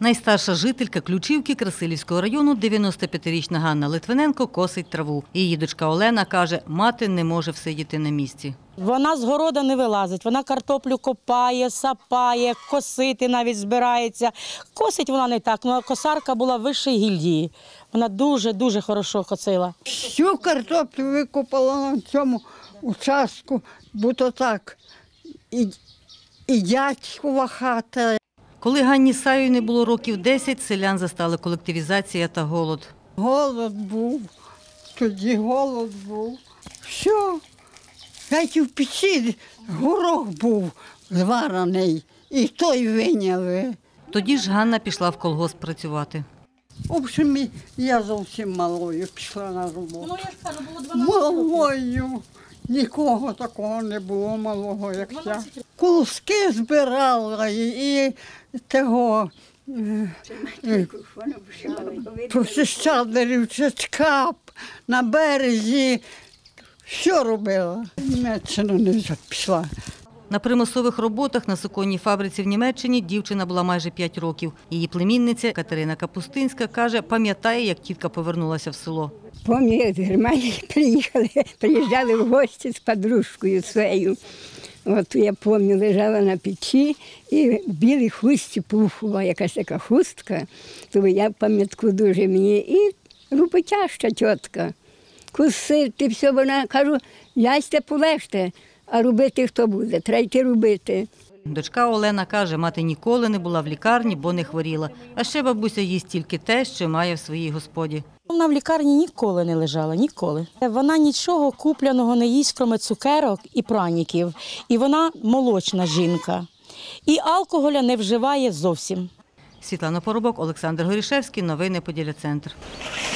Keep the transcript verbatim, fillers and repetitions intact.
Найстарша жителька Ключівки Красилівського району, дев'яностоп'ятирічна Ганна Литвиненко, косить траву. Її дочка Олена каже, мати не може всидіти на місці. Вона з города не вилазить, вона картоплю копає, сапає, косити навіть збирається. Косить вона не так, але косарка була вищої гільдії. Вона дуже-дуже хорошо косила. Всю картоплю викопала на цьому участку, бо то так і, і дядькова хата. Коли Ганні Саю не було років десять, селян застали колективізація та голод. Голод був, тоді голод був. Все, навіть в печі горох був зварений, і той виняли. Тоді ж Ганна пішла в колгосп працювати. В общем, я зовсім малою пішла на роботу. Ну, я ж кажу, було дванадцять років. Малою. Нікого такого не було малого, як я. Колоски збирала і, і того прочищали рівчачка на березі. Все робила. В Німеччину не пішла. На примусових роботах на суконній фабриці в Німеччині дівчина була майже п'ять років. Її племінниця Катерина Капустинська каже, пам'ятає, як тітка повернулася в село. Пам'ятаю, з Германії приїхали, приїжджали в гості з подружкою своєю. От я пам'ятаю, лежала на печі і в білій хустці пухова якась така хустка. То я пам'ятку дуже мені. І роботяща тітка. Кусити, все, вона, кажу, ясте полежте, а робити хто буде, треба йти робити. Дочка Олена каже, мати ніколи не була в лікарні, бо не хворіла. А ще бабуся їсть тільки те, що має в своїй господі. Вона в лікарні ніколи не лежала, ніколи. Вона нічого купляного не їсть, крім цукерок і пряніків. І вона молочна жінка. І алкоголя не вживає зовсім. Світлана Поробок, Олександр Горішевський. Новини Поділля Центр.